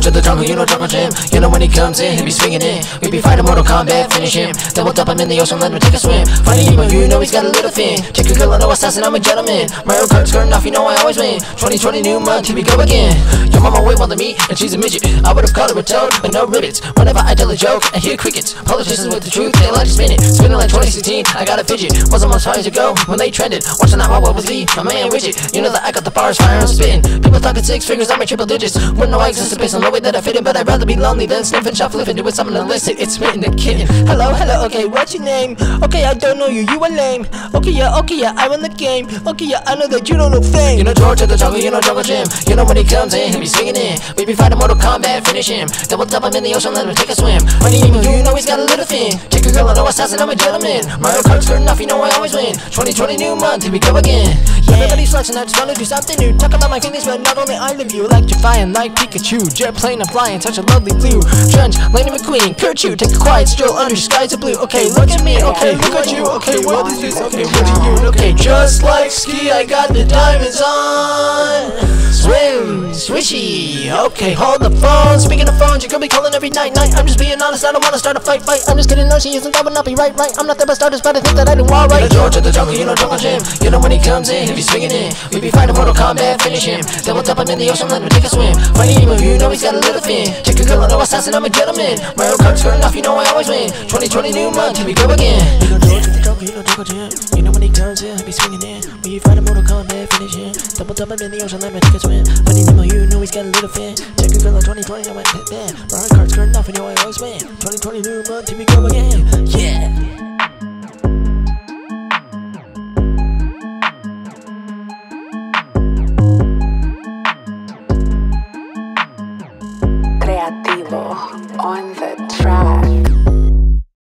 to the jungle, you know Jungle Jim. You know when he comes in, he be swinging in. We be fighting Mortal Kombat, finish him. Double up, I'm in the ocean, let him take a swim. Funny emo, you know he's got a little fin. Check your girl, I know assassin, I'm a gentleman. Mario Kart skirting off, you know I always win. 2020 new month, here we go again. Your mama way more than me, and she's a midget. I would've called her a toad, but no ribbits. Whenever I tell a joke, I hear crickets. Politicians with the truth, they like to spin it. Spinning like 2016, I got a fidget. Wasn't much years ago when they trended. Watching out my what was me, my man Widget. You know that I got the bars, fire and spin. People talking 6 figures, I'm in triple digits. Wouldn't know I exist based on the way that I fit in, but I'd rather be lonely than sniffing, shoplifting, doing something illicit. It's smitten the kitten. Hello, okay, what's your name? Okay, I don't know you, you are lame. Okay, yeah, I'm in the game. Okay, yeah, I know that you don't know fame. You know George of the jungle, you know Jungle Jim. You know when he comes in, he be swinging in. We be fighting Mortal Kombat, finish him. Double up, I'm in the ocean, let him take a swim. Funny emo, you know he's got a little fin. Check your girl, I know assassin, I'm a gentleman. Mario Kart skirting off, you know I always win. 2020 new month, here we go again. Yeah. Everybody's flexing, I just wanna do something new. Talk about my feelings, but not only I love you. Electrifying like Pikachu. Jet plane, I'm flying, such a lovely blue. Trench, Lightning McQueen, Kerchu. Take a quiet stroll under skies of blue. Okay, look at me, okay, look at you. Okay, what is this? Okay, what are you? Okay, just like ski, I got the diamonds on. Swim, swishy. Okay, hold the phone. Speaking of phones, you could be calling every night. I'm just being honest, I don't wanna start a fight. I'm just kidding, no, she isn't, that would not be right. I'm not the best artist, but I think that I do alright. You know George of the jungle, you know Jungle Jim. You know when he comes in, he be swinging in. We be fighting Mortal Kombat, finish him. Double up, I'm in the ocean, let him take a swim. Funny emo, you know he's got a little fin. Check your girl, I know assassin, I'm a gentleman. Mario Kart skirting off, you know I always win. 2020 new month, here we go again. You know George of the jungle, you know Jungle Jim. You know when he comes in, he be swinging in. We be fighting Mortal Kombat, finish him. Double up, I'm in the ocean, let him take a swim. Funny emo, you know he's got a little fin. Check your girl, 2020, I went hit man. Mario Kart skirting off, you know I always win. 2020 new month, here we go again. Yeah.